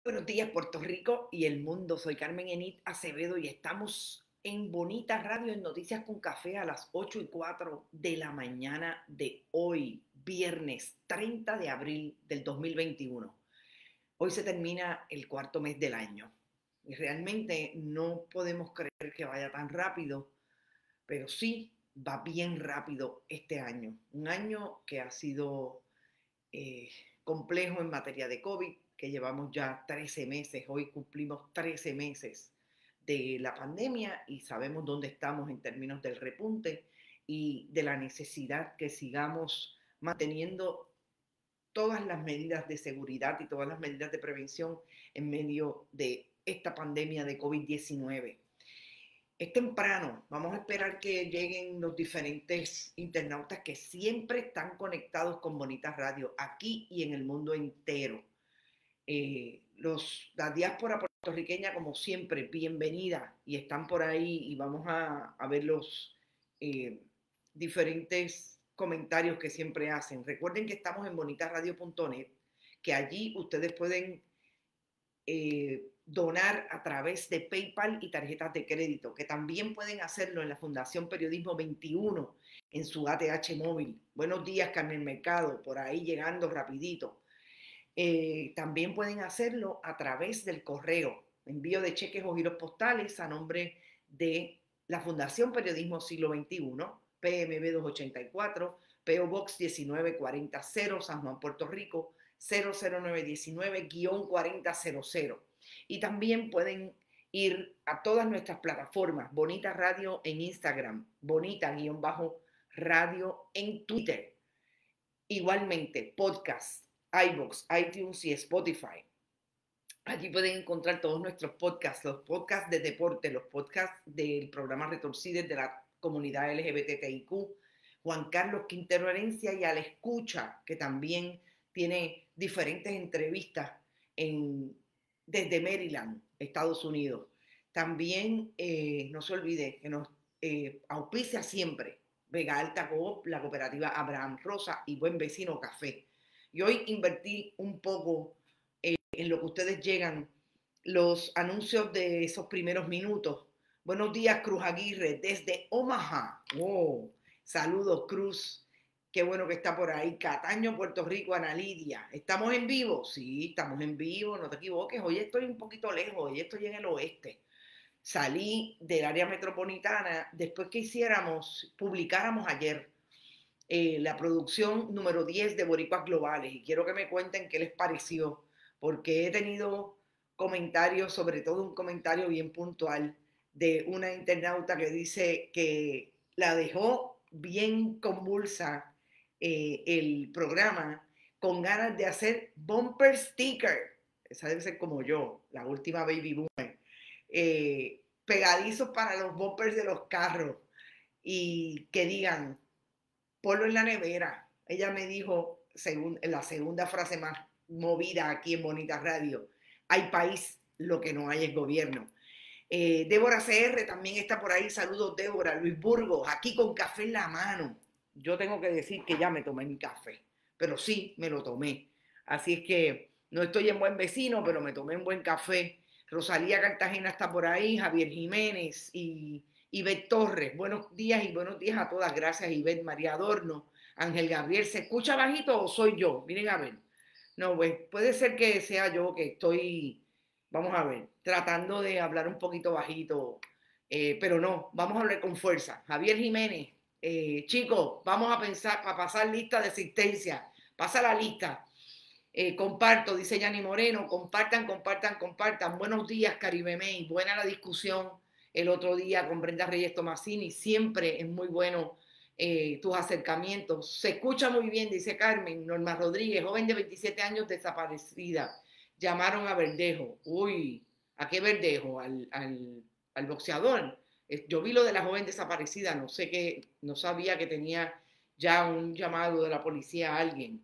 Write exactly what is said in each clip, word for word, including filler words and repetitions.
Buenos días, Puerto Rico y el mundo. Soy Carmen Enit Acevedo y estamos en Bonita Radio en Noticias con Café a las ocho y cuatro de la mañana de hoy, viernes treinta de abril del dos mil veintiuno. Hoy se termina el cuarto mes del año y realmente no podemos creer que vaya tan rápido, pero sí va bien rápido este año. Un año que ha sido eh, complejo en materia de COVID, que llevamos ya trece meses, hoy cumplimos trece meses de la pandemia y sabemos dónde estamos en términos del repunte y de la necesidad que sigamos manteniendo todas las medidas de seguridad y todas las medidas de prevención en medio de esta pandemia de COVID diecinueve. Es temprano, vamos a esperar que lleguen los diferentes internautas que siempre están conectados con Bonita Radio, aquí y en el mundo entero. Eh, los, la diáspora puertorriqueña, como siempre, bienvenida y están por ahí y vamos a, a ver los eh, diferentes comentarios que siempre hacen. Recuerden que estamos en bonita radio punto net, que allí ustedes pueden Eh, donar a través de PayPal y tarjetas de crédito, que también pueden hacerlo en la Fundación Periodismo veintiuno en su A T H móvil. Buenos días, Carmen Mercado, por ahí llegando rapidito. Eh, también pueden hacerlo a través del correo, envío de cheques o giros postales a nombre de la Fundación Periodismo Siglo veintiuno, P M B doscientos ochenta y cuatro, P O Box diecinueve cuarenta cero, San Juan, Puerto Rico, cero cero nueve diecinueve cuarenta cero cero. Y también pueden ir a todas nuestras plataformas, Bonita Radio en Instagram, Bonita-Radio en Twitter. Igualmente, podcast, iVoox, iTunes y Spotify. Allí pueden encontrar todos nuestros podcasts, los podcasts de deporte, los podcasts del programa Retorcides de la comunidad L G B T I Q, Juan Carlos Quintero Herencia y Al Escucha, que también tiene diferentes entrevistas en, desde Maryland, Estados Unidos. También eh, no se olvide que nos eh, auspicia siempre Vega Alta Coop, la cooperativa Abraham Rosa y Buen Vecino Café. Y hoy invertí un poco eh, en lo que ustedes llegan, los anuncios de esos primeros minutos. Buenos días, Cruz Aguirre, desde Omaha. Oh, saludos, Cruz. Qué bueno que está por ahí. Cataño, Puerto Rico, Ana Lidia. ¿Estamos en vivo? Sí, estamos en vivo, no te equivoques. Hoy estoy un poquito lejos, hoy estoy en el oeste. Salí del área metropolitana después que hiciéramos, publicáramos ayer eh, la producción número diez de Boricuas Globales y quiero que me cuenten qué les pareció, porque he tenido comentarios, sobre todo un comentario bien puntual de una internauta que dice que la dejó bien convulsa eh, el programa, con ganas de hacer bumper sticker. Esa debe ser como yo, la última baby boomer. Eh, pegadizos para los bumpers de los carros y que digan, ponlo en la nevera. Ella me dijo, según, la segunda frase más movida aquí en Bonita Radio, hay país, lo que no hay es gobierno. Eh, Débora C R también está por ahí, saludos Débora. Luis Burgos, aquí con café en la mano. Yo tengo que decir que ya me tomé mi café, pero sí, me lo tomé. Así es que no estoy en buen vecino, pero me tomé un buen café. Rosalía Cartagena está por ahí, Javier Jiménez y Ivette Torres. Buenos días y buenos días a todas. Gracias, Ivette. María Adorno, Ángel Gabriel. ¿Se escucha bajito o soy yo? Miren a ver. No, pues puede ser que sea yo que estoy, vamos a ver, tratando de hablar un poquito bajito, eh, pero no, vamos a hablar con fuerza. Javier Jiménez, eh, chicos, vamos a pensar, a pasar lista de asistencia. Pasa la lista. Eh, comparto, dice Yanni Moreno, compartan, compartan, compartan. Buenos días, Caribe May. Buena la discusión el otro día con Brenda Reyes Tomasini. Siempre es muy bueno eh, tus acercamientos. Se escucha muy bien, dice Carmen. Norma Rodríguez, joven de veintisiete años desaparecida. Llamaron a Verdejo. Uy, ¿a qué Verdejo? Al, al, al boxeador. Yo vi lo de la joven desaparecida. No sé qué, no sabía que tenía ya un llamado de la policía a alguien.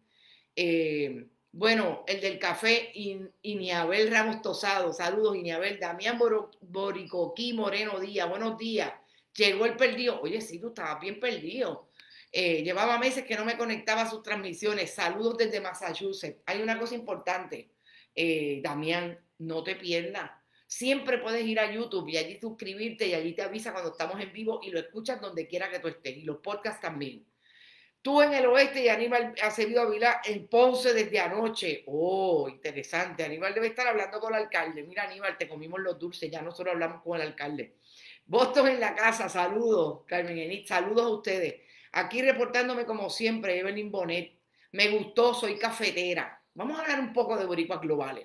Eh, Bueno, el del café, Iniabel Ramos Tosado, saludos Iniabel, Damián Boricoquí Moreno Díaz, buenos días, llegó el perdido, oye sí, tú estabas bien perdido, eh, llevaba meses que no me conectaba a sus transmisiones, saludos desde Massachusetts. Hay una cosa importante, eh, Damián, no te pierdas. Siempre puedes ir a YouTube y allí suscribirte y allí te avisa cuando estamos en vivo y lo escuchas donde quiera que tú estés. Y los podcasts también. Tú en el oeste y Aníbal Acevedo Ávila en Ponce desde anoche. Oh, interesante. Aníbal debe estar hablando con el alcalde. Mira, Aníbal, te comimos los dulces, ya nosotros hablamos con el alcalde. Boston en la casa, saludos, Carmen Enid, saludos a ustedes. Aquí reportándome como siempre, Evelyn Bonet. Me gustó, soy cafetera. Vamos a hablar un poco de boricuas globales.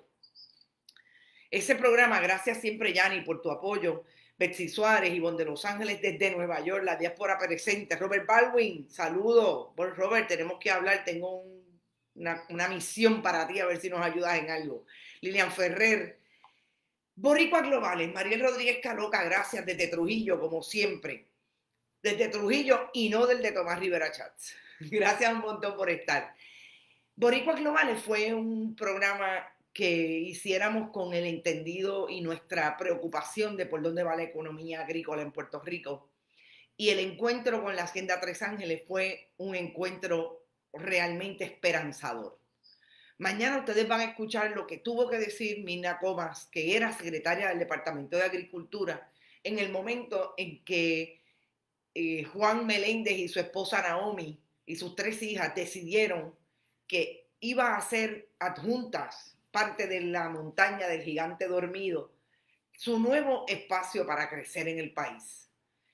Ese programa, gracias siempre, Yanni, por tu apoyo. Betsy Suárez, Ivonne de Los Ángeles desde Nueva York, la diáspora presente. Robert Baldwin, saludos. Bueno, Robert, tenemos que hablar, tengo un, una, una misión para ti, a ver si nos ayudas en algo. Lilian Ferrer, Boricuas Globales, Mariel Rodríguez Caloca, gracias, desde Trujillo, como siempre. Desde Trujillo y no del de Tomás Rivera Chats. Gracias un montón por estar. Boricuas Globales fue un programa que hiciéramos con el entendido y nuestra preocupación de por dónde va la economía agrícola en Puerto Rico. Y el encuentro con la Hacienda Tres Ángeles fue un encuentro realmente esperanzador. Mañana ustedes van a escuchar lo que tuvo que decir Mina Comas, que era secretaria del Departamento de Agricultura, en el momento en que eh, Juan Meléndez y su esposa Naomi y sus tres hijas decidieron que iba a ser adjuntas parte de la montaña del gigante dormido, su nuevo espacio para crecer en el país.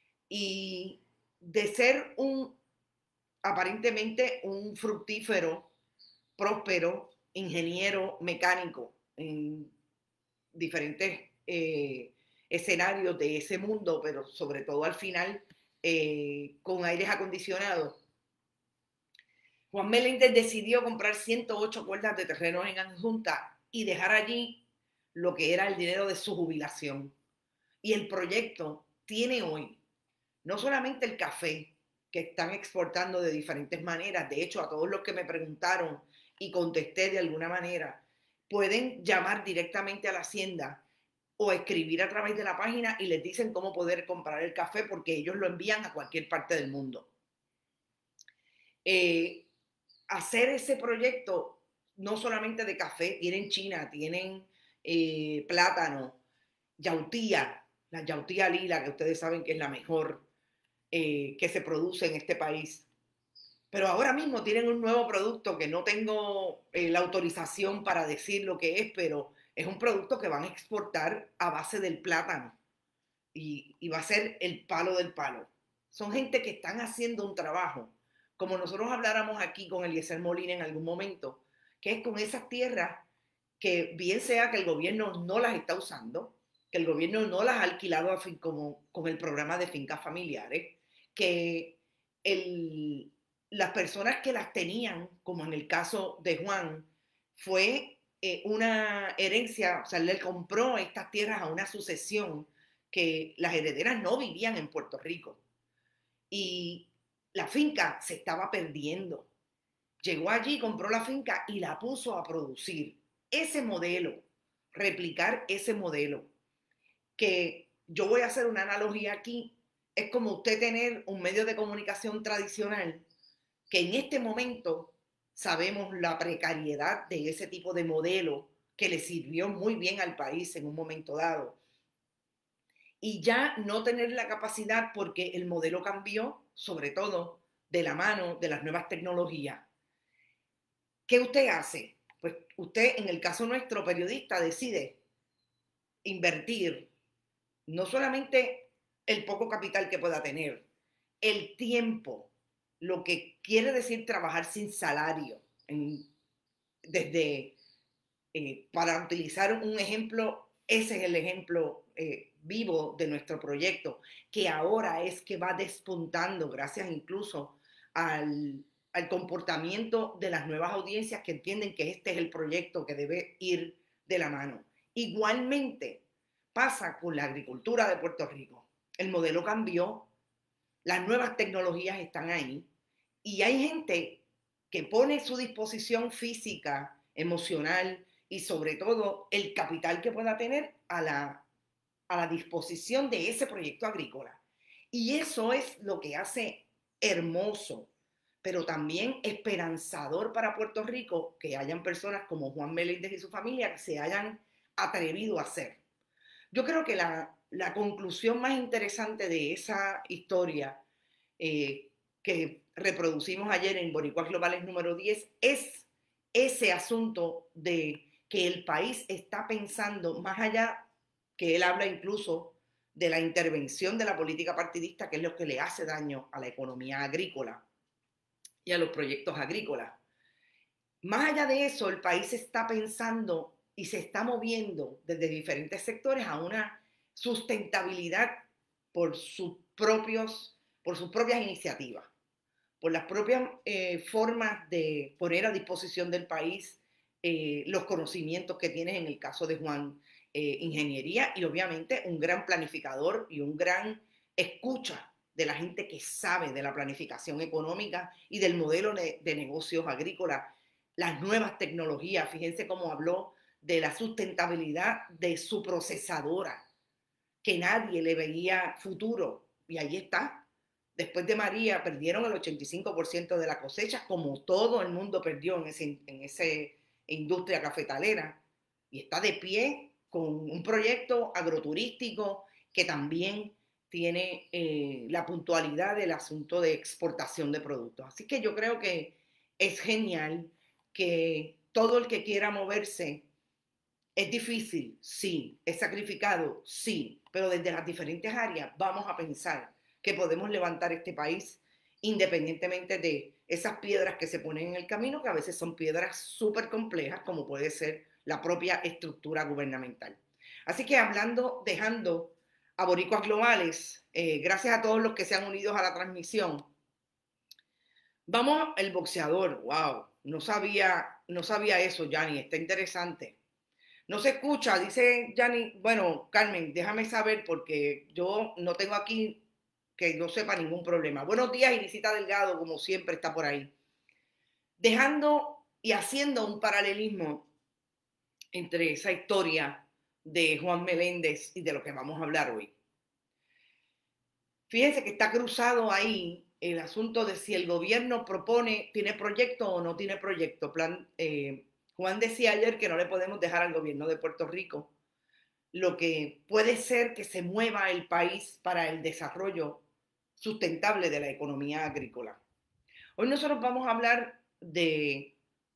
Y de ser un, aparentemente, un fructífero, próspero, ingeniero mecánico en diferentes eh, escenarios de ese mundo, pero sobre todo al final eh, con aires acondicionados, Juan Meléndez decidió comprar ciento ocho cuerdas de terrenos en adjunta y dejar allí lo que era el dinero de su jubilación. Y el proyecto tiene hoy no solamente el café que están exportando de diferentes maneras, de hecho a todos los que me preguntaron y contesté de alguna manera, pueden llamar directamente a la hacienda o escribir a través de la página y les dicen cómo poder comprar el café porque ellos lo envían a cualquier parte del mundo. Eh, hacer ese proyecto, no solamente de café, tienen China, tienen eh, plátano, yautía, la yautía lila, que ustedes saben que es la mejor eh, que se produce en este país. Pero ahora mismo tienen un nuevo producto que no tengo eh, la autorización para decir lo que es, pero es un producto que van a exportar a base del plátano y, y va a ser el palo del palo. Son gente que están haciendo un trabajo, como nosotros habláramos aquí con Eliezer Molina en algún momento, que es con esas tierras que bien sea que el gobierno no las está usando, que el gobierno no las ha alquilado a fin, como con el programa de fincas familiares, que el, las personas que las tenían, como en el caso de Juan, fue eh, una herencia, o sea, le compró estas tierras a una sucesión que las herederas no vivían en Puerto Rico. Y la finca se estaba perdiendo. Llegó allí, compró la finca y la puso a producir. Ese modelo, replicar ese modelo, que yo voy a hacer una analogía aquí, es como usted tener un medio de comunicación tradicional que en este momento sabemos la precariedad de ese tipo de modelo que le sirvió muy bien al país en un momento dado. Y ya no tener la capacidad porque el modelo cambió, sobre todo de la mano de las nuevas tecnologías. ¿Qué usted hace? Pues usted, en el caso nuestro, periodista, decide invertir no solamente el poco capital que pueda tener, el tiempo, lo que quiere decir trabajar sin salario, en, desde, eh, para utilizar un ejemplo, ese es el ejemplo eh, vivo de nuestro proyecto, que ahora es que va despuntando, gracias incluso al, al comportamiento de las nuevas audiencias que entienden que este es el proyecto que debe ir de la mano. Igualmente pasa con la agricultura de Puerto Rico. El modelo cambió, las nuevas tecnologías están ahí y hay gente que pone su disposición física, emocional y sobre todo el capital que pueda tener a la, a la disposición de ese proyecto agrícola. Y eso es lo que hace hermoso, pero también esperanzador para Puerto Rico, que hayan personas como Juan Meléndez y su familia que se hayan atrevido a hacer. Yo creo que la, la conclusión más interesante de esa historia eh, que reproducimos ayer en Boricuas Globales número diez es ese asunto de que el país está pensando más allá, que él habla incluso de la intervención de la política partidista, que es lo que le hace daño a la economía agrícola y a los proyectos agrícolas. Más allá de eso, el país está pensando y se está moviendo desde diferentes sectores a una sustentabilidad por sus, propios, por sus propias iniciativas, por las propias eh, formas de poner a disposición del país eh, los conocimientos que tienes en el caso de Juan, eh, ingeniería y obviamente un gran planificador y un gran escucha de la gente que sabe de la planificación económica y del modelo de, de negocios agrícolas, las nuevas tecnologías. Fíjense cómo habló de la sustentabilidad de su procesadora, que nadie le veía futuro, y ahí está. Después de María perdieron el ochenta y cinco por ciento de la cosecha, como todo el mundo perdió en esa en ese industria cafetalera, y está de pie con un proyecto agroturístico que también tiene eh, la puntualidad del asunto de exportación de productos. Así que yo creo que es genial que todo el que quiera moverse. Es difícil, sí. Es sacrificado, sí. Pero desde las diferentes áreas vamos a pensar que podemos levantar este país independientemente de esas piedras que se ponen en el camino, que a veces son piedras súper complejas, como puede ser la propia estructura gubernamental. Así que hablando, dejando a Boricuas Globales, eh, gracias a todos los que se han unido a la transmisión. Vamos al boxeador. Wow, no sabía, no sabía eso, Yanni, está interesante. No se escucha, dice Yanni. Bueno, Carmen, déjame saber porque yo no tengo aquí que yo sepa ningún problema. Buenos días, Irisita Delgado, como siempre está por ahí. Dejando y haciendo un paralelismo entre esa historia de Juan Meléndez y de lo que vamos a hablar hoy. Fíjense que está cruzado ahí el asunto de si el gobierno propone, tiene proyecto o no tiene proyecto. Plan, eh, Juan decía ayer que no le podemos dejar al gobierno de Puerto Rico lo que puede ser que se mueva el país para el desarrollo sustentable de la economía agrícola. Hoy nosotros vamos a hablar de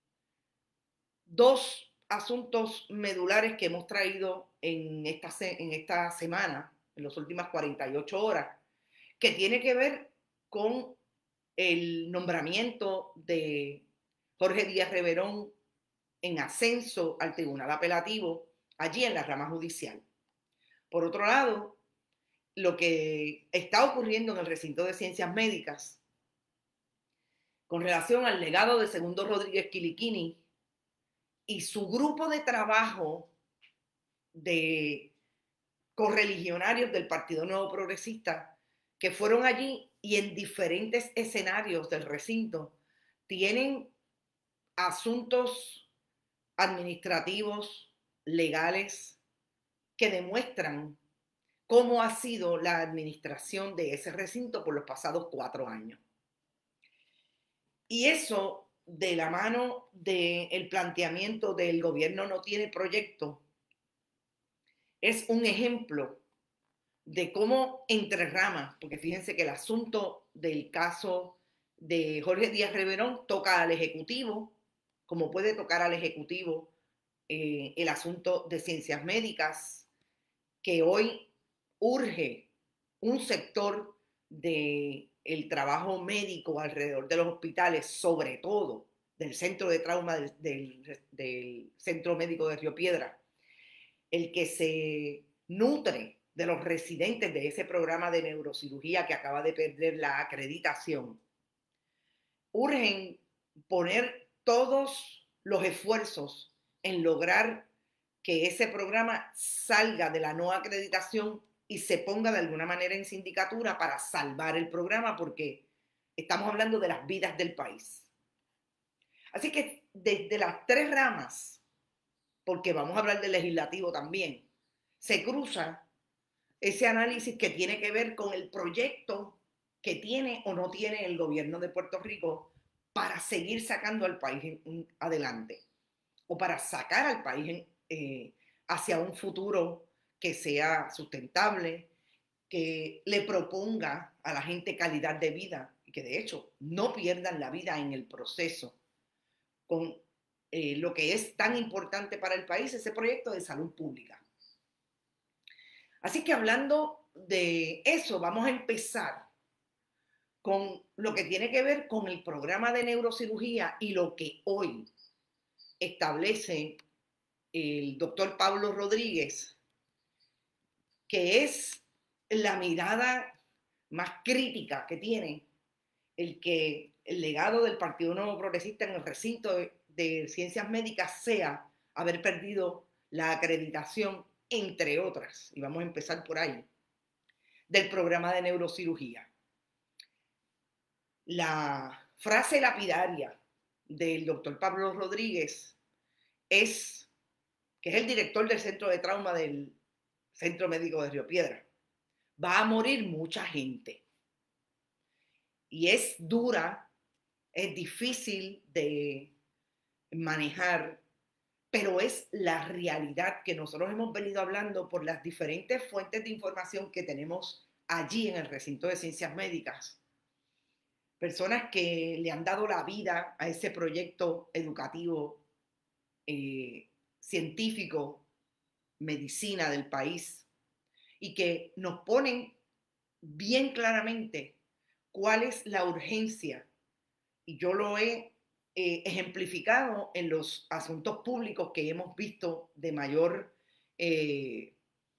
dos asuntos medulares que hemos traído en esta, en esta semana, en las últimas cuarenta y ocho horas, que tiene que ver con el nombramiento de Jorge Díaz Reverón en ascenso al Tribunal Apelativo, allí en la rama judicial. Por otro lado, lo que está ocurriendo en el recinto de ciencias médicas con relación al legado de Segundo Rodríguez Quiliquini y su grupo de trabajo de correligionarios del Partido Nuevo Progresista que fueron allí y en diferentes escenarios del recinto tienen asuntos administrativos, legales, que demuestran cómo ha sido la administración de ese recinto por los pasados cuatro años. Y eso, de la mano del planteamiento del gobierno no tiene proyecto, es un ejemplo de cómo entre ramas, porque fíjense que el asunto del caso de Jorge Díaz Reverón toca al Ejecutivo, como puede tocar al Ejecutivo eh, el asunto de ciencias médicas, que hoy urge un sector del trabajo médico alrededor de los hospitales, sobre todo del centro de trauma del, del, del Centro Médico de Río Piedra, el que se nutre de los residentes de ese programa de neurocirugía que acaba de perder la acreditación. Urgen poner todos los esfuerzos en lograr que ese programa salga de la no acreditación y se ponga de alguna manera en sindicatura para salvar el programa, porque estamos hablando de las vidas del país. Así que desde las tres ramas, porque vamos a hablar del legislativo también, se cruza ese análisis que tiene que ver con el proyecto que tiene o no tiene el gobierno de Puerto Rico para seguir sacando al país en, en, adelante, o para sacar al país en, eh, hacia un futuro que sea sustentable, que le proponga a la gente calidad de vida y que de hecho no pierdan la vida en el proceso con eh, lo que es tan importante para el país, ese proyecto de salud pública. Así que hablando de eso, vamos a empezar con lo que tiene que ver con el programa de neurocirugía y lo que hoy establece el doctor Pablo Rodríguez, que es la mirada más crítica que tiene el que el legado del Partido Nuevo Progresista en el recinto de, de ciencias médicas sea haber perdido la acreditación, entre otras, y vamos a empezar por ahí, del programa de neurocirugía. La frase lapidaria del doctor Pablo Rodríguez es, que es el director del Centro de Trauma del Centro Médico de Río Piedras: va a morir mucha gente. Y es dura, es difícil de manejar, pero es la realidad que nosotros hemos venido hablando por las diferentes fuentes de información que tenemos allí en el recinto de ciencias médicas. Personas que le han dado la vida a ese proyecto educativo, eh, científico, medicina del país, y que nos ponen bien claramente cuál es la urgencia. Y yo lo he eh, ejemplificado en los asuntos públicos que hemos visto de mayor eh,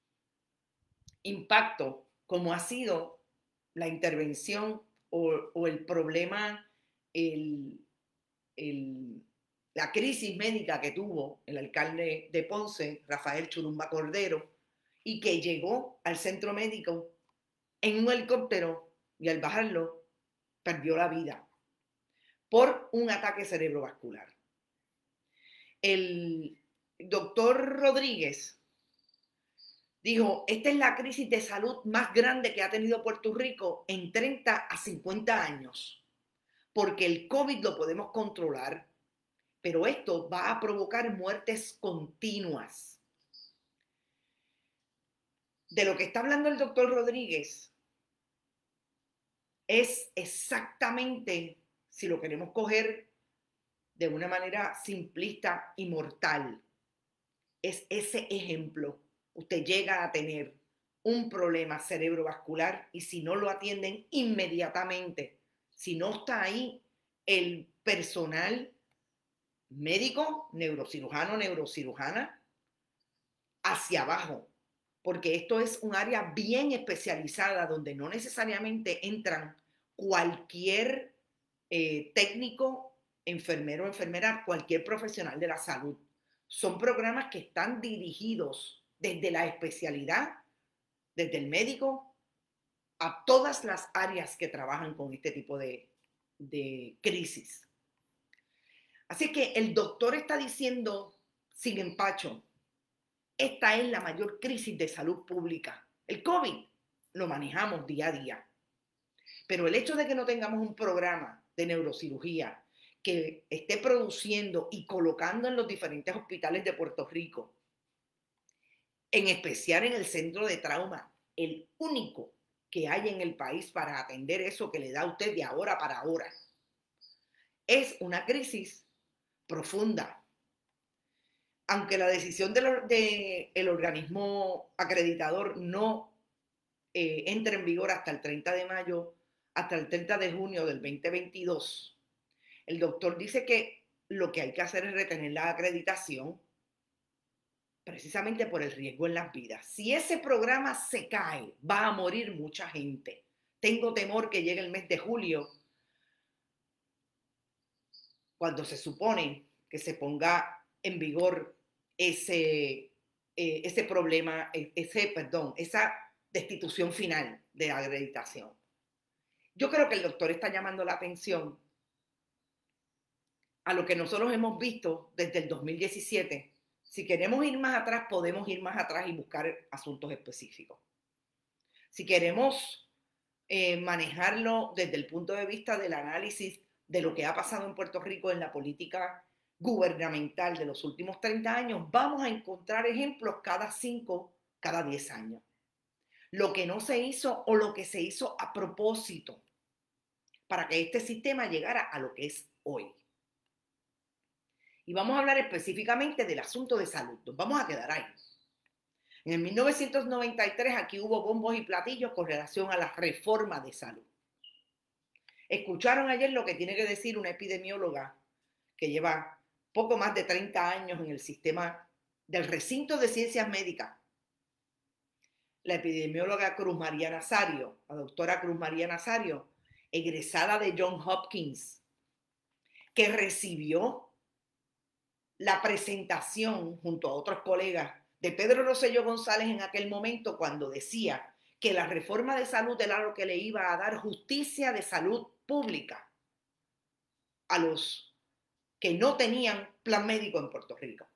impacto, como ha sido la intervención o, o el problema, el, el, la crisis médica que tuvo el alcalde de Ponce, Rafael Churumba Cordero, y que llegó al centro médico en un helicóptero y al bajarlo perdió la vida por un ataque cerebrovascular. El doctor Rodríguez dijo: esta es la crisis de salud más grande que ha tenido Puerto Rico en treinta a cincuenta años, porque el COVID lo podemos controlar, pero esto va a provocar muertes continuas. De lo que está hablando el doctor Rodríguez es exactamente, si lo queremos coger de una manera simplista y mortal, es ese ejemplo. Usted llega a tener un problema cerebrovascular y si no lo atienden inmediatamente, si no está ahí el personal médico, neurocirujano, neurocirujana, hacia abajo, porque esto es un área bien especializada donde no necesariamente entran cualquier eh, técnico, enfermero, enfermera, cualquier profesional de la salud. Son programas que están dirigidos desde la especialidad, desde el médico, a todas las áreas que trabajan con este tipo de, de crisis. Así que el doctor está diciendo sin empacho: esta es la mayor crisis de salud pública. El COVID lo manejamos día a día. Pero el hecho de que no tengamos un programa de neurocirugía que esté produciendo y colocando en los diferentes hospitales de Puerto Rico, en especial en el centro de trauma, el único que hay en el país para atender eso que le da a usted de ahora para ahora, es una crisis profunda. Aunque la decisión del de el organismo acreditador no eh, entre en vigor hasta el treinta de mayo, hasta el treinta de junio del veinte veintidós, el doctor dice que lo que hay que hacer es retener la acreditación precisamente por el riesgo en las vidas. Si ese programa se cae, va a morir mucha gente. Tengo temor que llegue el mes de julio, cuando se supone que se ponga en vigor ese, eh, ese problema, ese, perdón, esa destitución final de acreditación. Yo creo que el doctor está llamando la atención a lo que nosotros hemos visto desde el dos mil diecisiete. Si queremos ir más atrás, podemos ir más atrás y buscar asuntos específicos. Si queremos eh, manejarlo desde el punto de vista del análisis de lo que ha pasado en Puerto Rico en la política gubernamental de los últimos treinta años, vamos a encontrar ejemplos cada cinco, cada diez años. Lo que no se hizo o lo que se hizo a propósito para que este sistema llegara a lo que es hoy. Y vamos a hablar específicamente del asunto de salud. Nos vamos a quedar ahí. En el mil novecientos noventa y tres aquí hubo bombos y platillos con relación a la reforma de salud. Escucharon ayer lo que tiene que decir una epidemióloga que lleva poco más de treinta años en el sistema del recinto de ciencias médicas. La epidemióloga Cruz María Nazario, la doctora Cruz María Nazario, egresada de Johns Hopkins, que recibió la presentación junto a otros colegas de Pedro Rosselló González en aquel momento cuando decía que la reforma de salud era lo que le iba a dar justicia de salud pública a los que no tenían plan médico en Puerto Rico.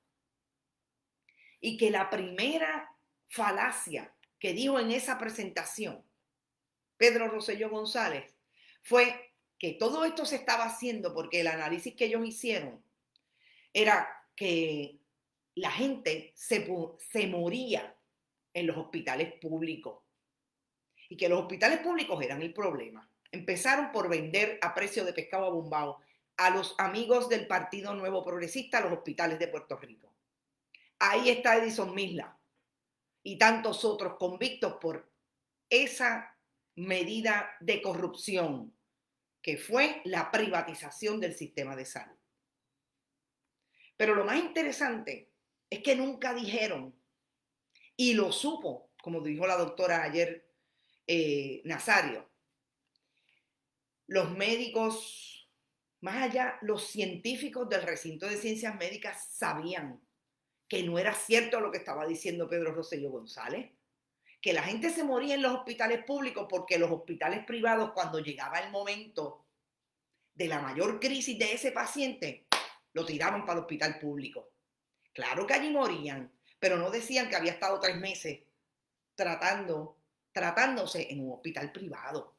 Y que la primera falacia que dijo en esa presentación Pedro Rosselló González fue que todo esto se estaba haciendo porque el análisis que ellos hicieron era que la gente se, se moría en los hospitales públicos y que los hospitales públicos eran el problema. Empezaron por vender a precio de pescado abombado a los amigos del Partido Nuevo Progresista los hospitales de Puerto Rico. Ahí está Edison Misla y tantos otros convictos por esa medida de corrupción que fue la privatización del sistema de salud. Pero lo más interesante es que nunca dijeron, y lo supo, como dijo la doctora ayer eh, Nazario, los médicos, más allá, los científicos del recinto de ciencias médicas sabían que no era cierto lo que estaba diciendo Pedro Rosselló González, que la gente se moría en los hospitales públicos porque los hospitales privados, cuando llegaba el momento de la mayor crisis de ese paciente, lo tiraban para el hospital público. Claro que allí morían, pero no decían que había estado tres meses tratando, tratándose en un hospital privado.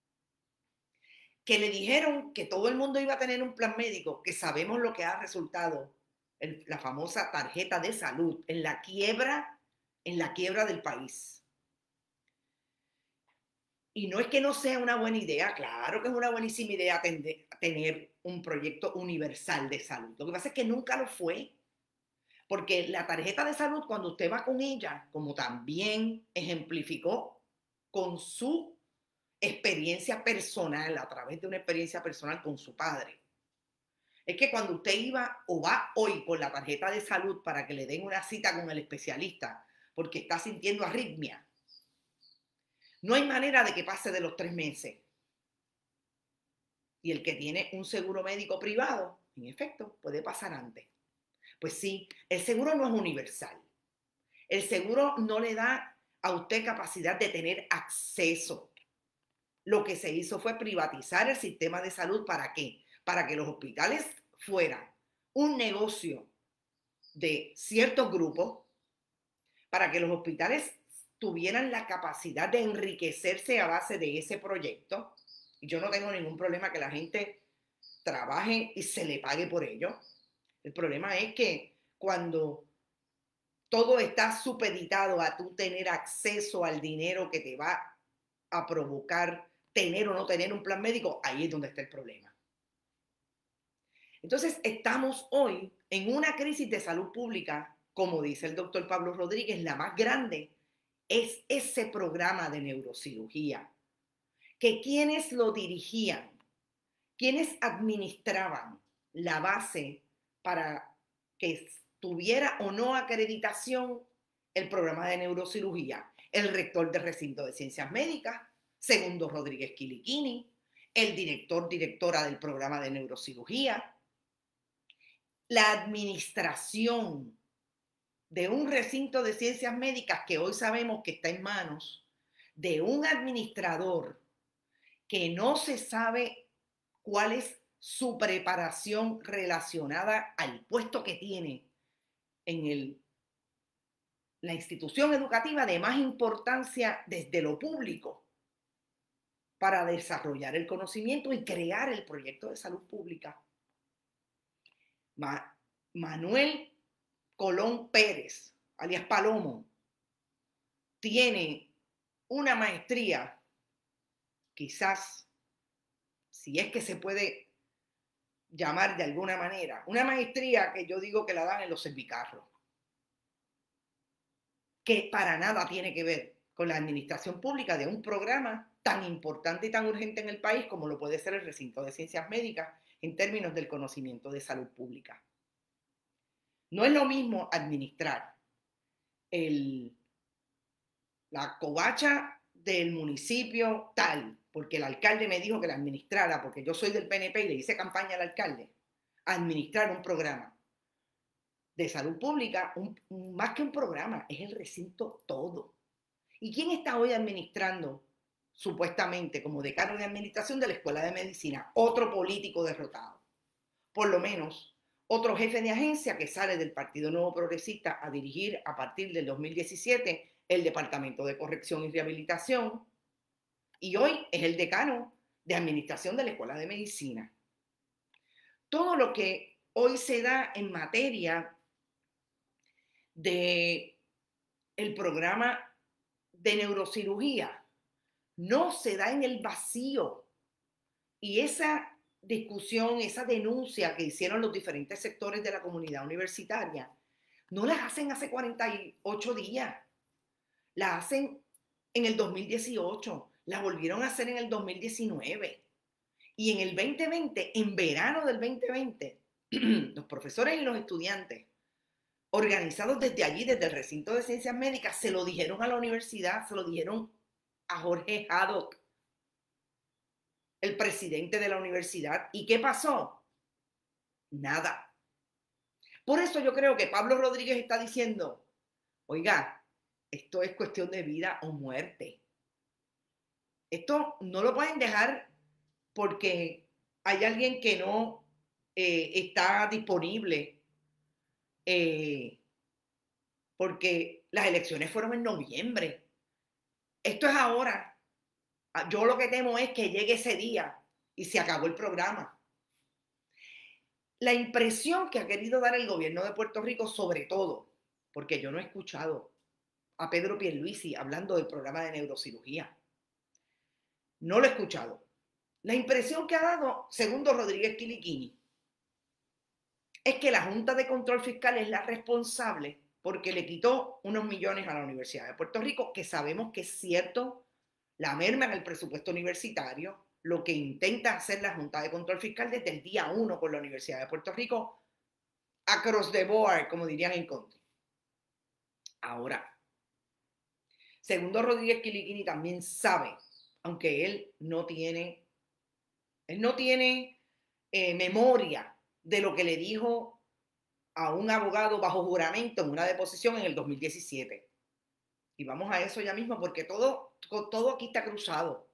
Que le dijeron que todo el mundo iba a tener un plan médico, que sabemos lo que ha resultado, el, la famosa tarjeta de salud, en la quiebra, en la quiebra del país. Y no es que no sea una buena idea, claro que es una buenísima idea tener, tener un proyecto universal de salud. Lo que pasa es que nunca lo fue. Porque la tarjeta de salud, cuando usted va con ella, como también ejemplificó con su experiencia personal, a través de una experiencia personal con su padre, es que cuando usted iba o va hoy con la tarjeta de salud para que le den una cita con el especialista porque está sintiendo arritmia, no hay manera de que pase de los tres meses. Y el que tiene un seguro médico privado, en efecto, puede pasar antes. Pues sí, el seguro no es universal. El seguro no le da a usted capacidad de tener acceso. Lo que se hizo fue privatizar el sistema de salud. ¿Para qué? Para que los hospitales fueran un negocio de ciertos grupos, para que los hospitales tuvieran la capacidad de enriquecerse a base de ese proyecto. Y yo no tengo ningún problema que la gente trabaje y se le pague por ello. El problema es que cuando todo está supeditado a tú tener acceso al dinero que te va a provocar tener o no tener un plan médico, ahí es donde está el problema. Entonces, estamos hoy en una crisis de salud pública, como dice el doctor Pablo Rodríguez, la más grande es ese programa de neurocirugía, que quienes lo dirigían, quienes administraban la base para que tuviera o no acreditación el programa de neurocirugía, el rector del recinto de ciencias médicas, Segundo Rodríguez Quiliquini, el director, directora del programa de neurocirugía, la administración de un recinto de ciencias médicas que hoy sabemos que está en manos de un administrador que no se sabe cuál es su preparación relacionada al puesto que tiene en el, la institución educativa de más importancia desde lo público para desarrollar el conocimiento y crear el proyecto de salud pública. Ma- Manuel Colón Pérez, alias Palomo, tiene una maestría, quizás, si es que se puede llamar de alguna manera, una maestría que yo digo que la dan en los servicarros, que para nada tiene que ver con la administración pública de un programa tan importante y tan urgente en el país como lo puede ser el recinto de ciencias médicas en términos del conocimiento de salud pública. No es lo mismo administrar el, la covacha del municipio tal, porque el alcalde me dijo que la administrara, porque yo soy del P N P y le hice campaña al alcalde, administrar un programa de salud pública, un, un, más que un programa, es el recinto todo. ¿Y quién está hoy administrando, supuestamente, como decano de administración de la Escuela de Medicina? Otro político derrotado. Por lo menos, otro jefe de agencia que sale del Partido Nuevo Progresista a dirigir a partir del dos mil diecisiete el Departamento de Corrección y Rehabilitación, y hoy es el decano de administración de la Escuela de Medicina. Todo lo que hoy se da en materia de el programa de neurocirugía no se da en el vacío. Y esa discusión, esa denuncia que hicieron los diferentes sectores de la comunidad universitaria, no las hacen hace cuarenta y ocho días, la hacen en el dos mil dieciocho, la volvieron a hacer en el dos mil diecinueve. Y en el veinte veinte, en verano del veinte veinte, los profesores y los estudiantes, organizados desde allí, desde el recinto de ciencias médicas, se lo dijeron a la universidad, se lo dijeron a Jorge Haddock, el presidente de la universidad. ¿Y qué pasó? Nada. Por eso yo creo que Pablo Rodríguez está diciendo, oiga, esto es cuestión de vida o muerte. Esto no lo pueden dejar porque hay alguien que no eh, está disponible, eh, porque las elecciones fueron en noviembre. Esto es ahora. Yo lo que temo es que llegue ese día y se acabó el programa. La impresión que ha querido dar el gobierno de Puerto Rico, sobre todo, porque yo no he escuchado a Pedro Pierluisi hablando del programa de neurocirugía. No lo he escuchado. La impresión que ha dado, segundo Rodríguez Quiliquini, es que la Junta de Control Fiscal es la responsable porque le quitó unos millones a la Universidad de Puerto Rico, que sabemos que es cierto, la merma en el presupuesto universitario, lo que intenta hacer la Junta de Control Fiscal desde el día uno con la Universidad de Puerto Rico, across the board, como dirían en country. Ahora, segundo Rodríguez Quiliquini también sabe, aunque él no tiene, él no tiene eh, memoria de lo que le dijo a un abogado bajo juramento en una deposición en el dos mil diecisiete. Y vamos a eso ya mismo porque todo, todo aquí está cruzado.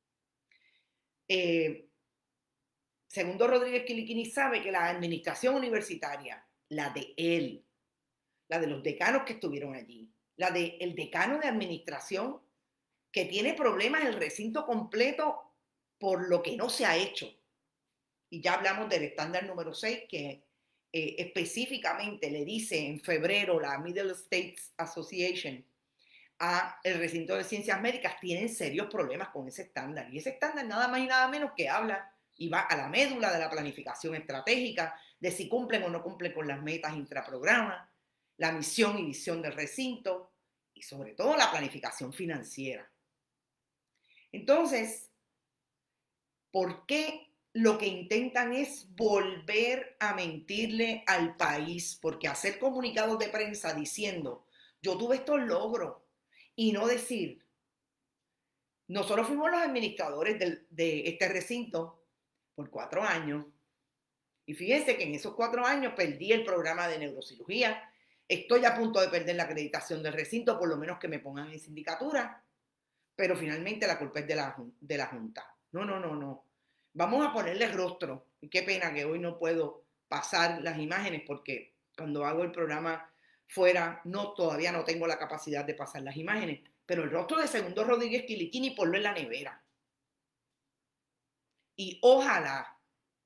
Eh, segundo Rodríguez Quiliquini sabe que la administración universitaria, la de él, la de los decanos que estuvieron allí, la del decano de administración, que tiene problemas en el recinto completo por lo que no se ha hecho. Y ya hablamos del estándar número seis, que eh, específicamente le dice en febrero la Middle States Association a el recinto de ciencias médicas, tienen serios problemas con ese estándar. Y ese estándar nada más y nada menos que habla y va a la médula de la planificación estratégica, de si cumplen o no cumplen con las metas intraprograma, la misión y visión del recinto y sobre todo la planificación financiera. Entonces, ¿por qué lo que intentan es volver a mentirle al país? Porque hacer comunicados de prensa diciendo, yo tuve estos logros, y no decir, nosotros fuimos los administradores de, de este recinto por cuatro años, y fíjense que en esos cuatro años perdí el programa de neurocirugía, estoy a punto de perder la acreditación del recinto, por lo menos que me pongan en sindicatura, pero finalmente la culpa es de la, de la Junta. No, no, no, no. Vamos a ponerle rostro. Y qué pena que hoy no puedo pasar las imágenes porque cuando hago el programa fuera, no, todavía no tengo la capacidad de pasar las imágenes. Pero el rostro de segundo Rodríguez Quiliquini, ponlo en la nevera. Y ojalá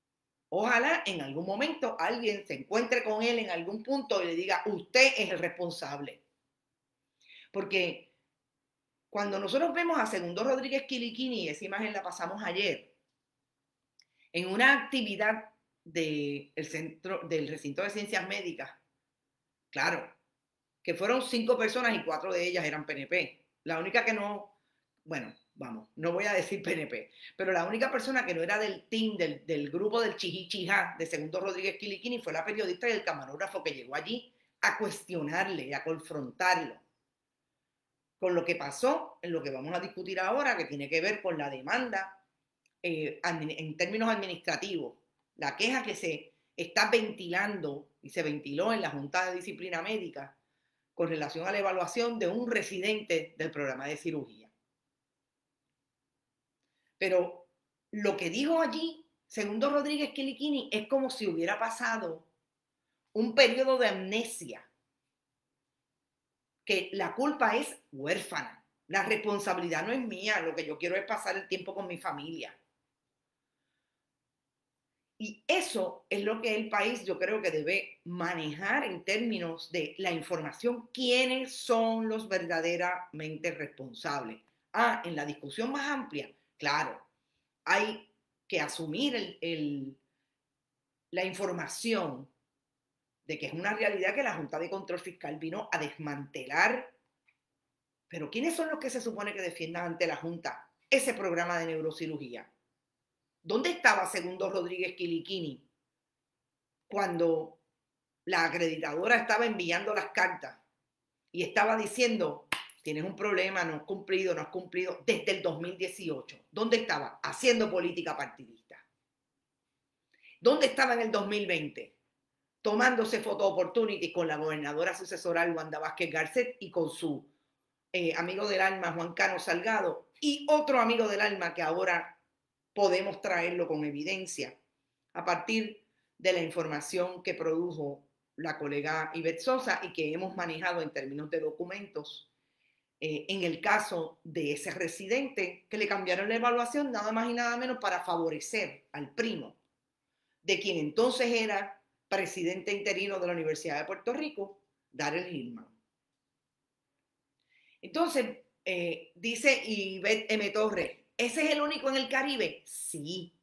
Ojalá en algún momento alguien se encuentre con él en algún punto y le diga, usted es el responsable. Porque cuando nosotros vemos a Segundo Rodríguez Quiliquini, y esa imagen la pasamos ayer, en una actividad del centro, del recinto de ciencias médicas, claro, que fueron cinco personas y cuatro de ellas eran P N P. La única que no, bueno, vamos, no voy a decir P N P, pero la única persona que no era del team, del, del grupo del Chihichijá de Segundo Rodríguez Quiliquini fue la periodista y el camarógrafo que llegó allí a cuestionarle, a confrontarlo con lo que pasó, en lo que vamos a discutir ahora, que tiene que ver con la demanda eh, en términos administrativos, la queja que se está ventilando y se ventiló en la Junta de Disciplina Médica con relación a la evaluación de un residente del programa de cirugía. Pero lo que dijo allí Segundo Rodríguez Quiliquini es como si hubiera pasado un periodo de amnesia, que la culpa es huérfana, la responsabilidad no es mía, lo que yo quiero es pasar el tiempo con mi familia. Y eso es lo que el país yo creo que debe manejar en términos de la información, quiénes son los verdaderamente responsables. Ah, en la discusión más amplia, claro, hay que asumir el, el, la información de que es una realidad que la Junta de Control Fiscal vino a desmantelar. Pero ¿quiénes son los que se supone que defiendan ante la Junta ese programa de neurocirugía? ¿Dónde estaba Segundo Rodríguez Quiliquini cuando la acreditadora estaba enviando las cartas y estaba diciendo, tienes un problema, no has cumplido, no has cumplido, desde el dos mil dieciocho? ¿Dónde estaba? Haciendo política partidista. ¿Dónde estaba en el dos mil veinte? Tomándose photo opportunity con la gobernadora sucesoral Wanda Vázquez Garcet y con su eh, amigo del alma Juan Cano Salgado y otro amigo del alma que ahora podemos traerlo con evidencia a partir de la información que produjo la colega Ivette Sosa y que hemos manejado en términos de documentos eh, en el caso de ese residente que le cambiaron la evaluación nada más y nada menos para favorecer al primo de quien entonces era presidente interino de la Universidad de Puerto Rico, Darrell Hillman. Entonces, eh, dice Ivette M. Torres, ¿ese es el único en el Caribe? Sí.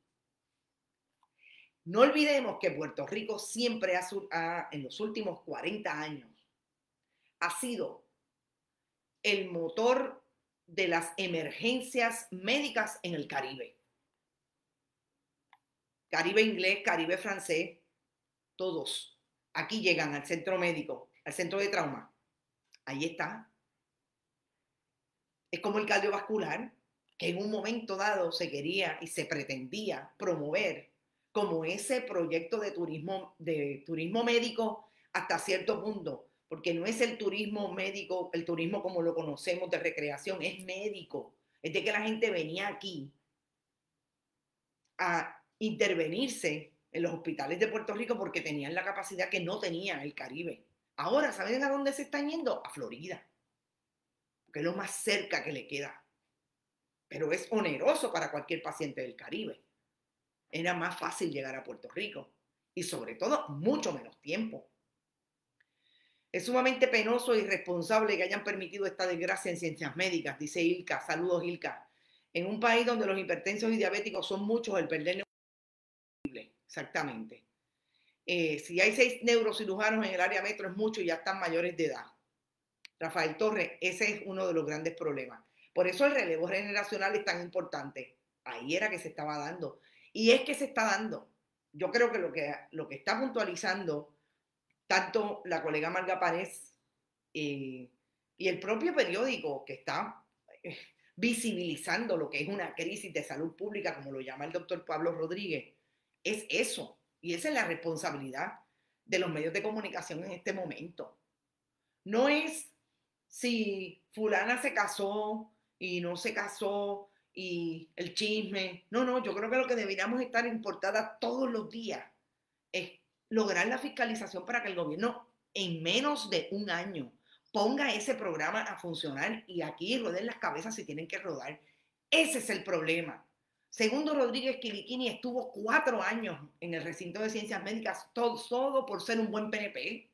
No olvidemos que Puerto Rico siempre ha, ha, en los últimos cuarenta años, ha sido el motor de las emergencias médicas en el Caribe. Caribe inglés, Caribe francés, todos aquí llegan al centro médico, al centro de trauma. Ahí está. Es como el cardiovascular, que en un momento dado se quería y se pretendía promover como ese proyecto de turismo, de turismo médico hasta cierto punto, porque no es el turismo médico, el turismo como lo conocemos de recreación, es médico. Es de que la gente venía aquí a intervenirse en los hospitales de Puerto Rico porque tenían la capacidad que no tenía el Caribe. Ahora, ¿saben a dónde se están yendo? A Florida, porque es lo más cerca que le queda. Pero es oneroso para cualquier paciente del Caribe. Era más fácil llegar a Puerto Rico y sobre todo mucho menos tiempo. Es sumamente penoso e irresponsable que hayan permitido esta desgracia en ciencias médicas, dice Ilka. Saludos, Ilka. En un país donde los hipertensos y diabéticos son muchos, el perder neurocirujanos. Exactamente. Eh, si hay seis neurocirujanos en el área metro es mucho y ya están mayores de edad. Rafael Torres, ese es uno de los grandes problemas. Por eso el relevo generacional es tan importante. Ahí era que se estaba dando. Y es que se está dando. Yo creo que lo que, lo que está puntualizando tanto la colega Marga Párez eh, y el propio periódico que está eh, visibilizando lo que es una crisis de salud pública, como lo llama el doctor Pablo Rodríguez, es eso. Y esa es la responsabilidad de los medios de comunicación en este momento. No es si fulana se casó y no se casó y el chisme. No, no, yo creo que lo que deberíamos estar importadas todos los días es lograr la fiscalización para que el gobierno en menos de un año ponga ese programa a funcionar y aquí roden las cabezas si tienen que rodar. Ese es el problema. Segundo Rodríguez Quiliquini estuvo cuatro años en el recinto de ciencias médicas, todo, todo por ser un buen P N P.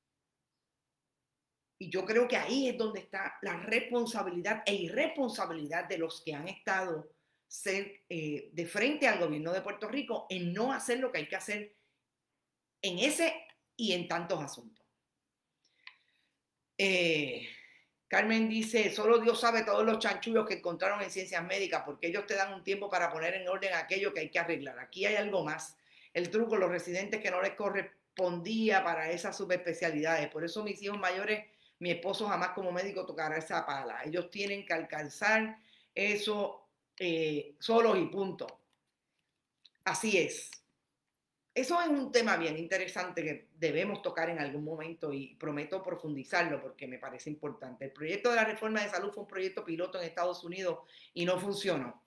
Y yo creo que ahí es donde está la responsabilidad e irresponsabilidad de los que han estado ser, eh, de frente al gobierno de Puerto Rico en no hacer lo que hay que hacer en ese y en tantos asuntos. Eh, Carmen dice, solo Dios sabe todos los chanchullos que encontraron en ciencias médicas, porque ellos te dan un tiempo para poner en orden aquello que hay que arreglar. Aquí hay algo más. El truco, los residentes que no les correspondía para esas subespecialidades. Por eso mis hijos mayores, mi esposo jamás como médico tocará esa pala. Ellos tienen que alcanzar eso eh, solos y punto. Así es. Eso es un tema bien interesante que debemos tocar en algún momento y prometo profundizarlo porque me parece importante. El proyecto de la reforma de salud fue un proyecto piloto en Estados Unidos y no funcionó.